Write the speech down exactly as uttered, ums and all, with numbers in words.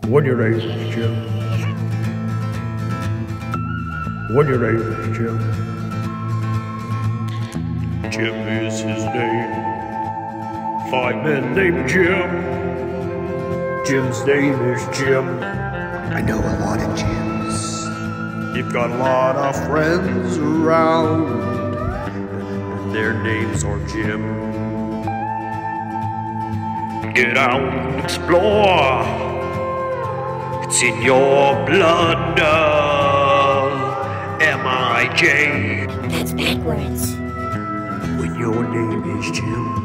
What your name is, Jim? What your name is, Jim? Jim is his name. Five men named Jim. Jim's name is Jim. I know a lot of Jims. You've got a lot of friends around, and their names are Jim. Get out and explore. It's in your blood. Uh, M I J. That's backwards. When your name is Jim.